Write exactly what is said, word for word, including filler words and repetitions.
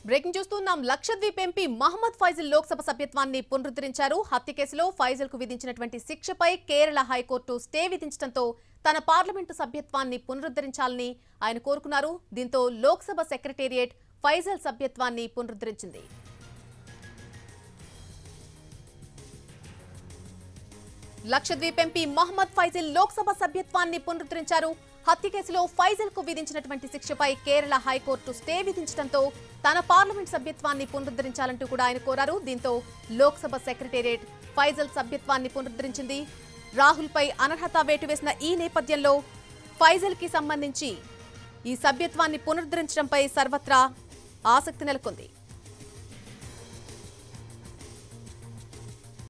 Breaking చూస్తున్నాం. Lakshadweep MP Mohammed Faizal Lok Sabha సభ్యత్వాన్ని పునరుద్ధరించారు. హత్య కేసులో ఫైజల్ కు విధించినటువంటి శిక్షపై కేరళ హైకోర్టు స్టే విధించడంతో తన పార్లమెంటు సభ్యత్వాన్ని పునరుద్ధరించాలని ఆయన కోరుకున్నారు. దీంతో లోక్సభ సెక్రటేరియట్ ఫైజల్ సభ్యత్వాన్ని పునరుద్ధరించింది. లక్షద్వీప్ ఎంపీ మహమ్మద్ ఫైజల్ లోక్సభ సభ్యత్వాన్ని పునరుద్ధరించారు. హత్య కేసులో ఫైజల్ కు విధించినటువంటి శిక్షపై కేరళ హైకోర్టు స్టే విధించడంతో తన పార్లమెంట్ సభ్యత్వాన్ని పునరుద్ధరించాలంటూ కూడా ఆయన కోరారు. దీంతో లోక్సభ సెక్రటేరియట్ ఫైజల్ సభ్యత్వాన్ని పునరుద్ధరించింది. రాహుల్ పై అనర్హత వేటు వేసిన ఈ నేపథ్యంలో ఫైజల్ కి సంబంధించి ఈ సభ్యత్వాన్ని పునరుద్ధరించడంపై సర్వత్రా ఆసక్తి నెలకొంది.